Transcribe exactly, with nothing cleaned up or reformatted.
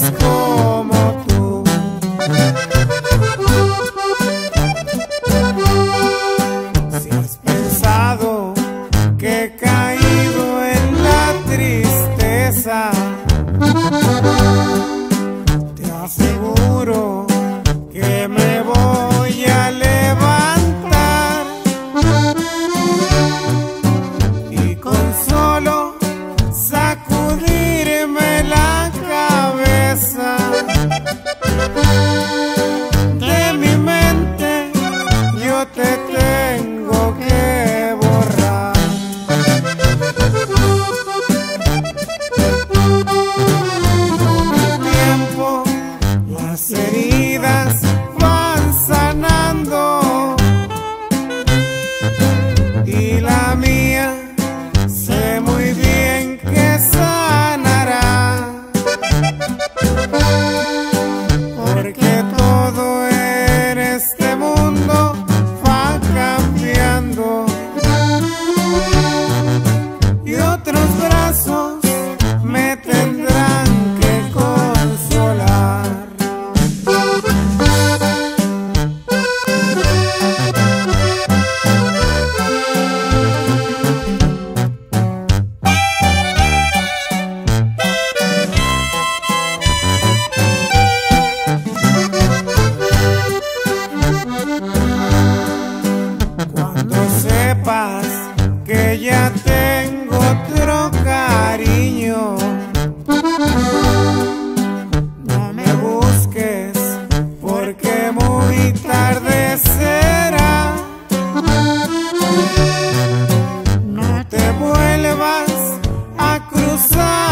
como tú. Si has pensado que he caído en la tristeza, te aseguro que me voy a levantar, y con solo sacudirme la cabeza de mi mente, yo te tengo que borrar. Con el tiempo las heridas van sanando, y la mía sé muy bien que sanará, porque todo en este mundo va cambiando, y otros brazos me tendrán que consolar. Cuando sepas que ya tengo otro cariño, no me busques, porque muy tarde será. No te vuelvas a cruzar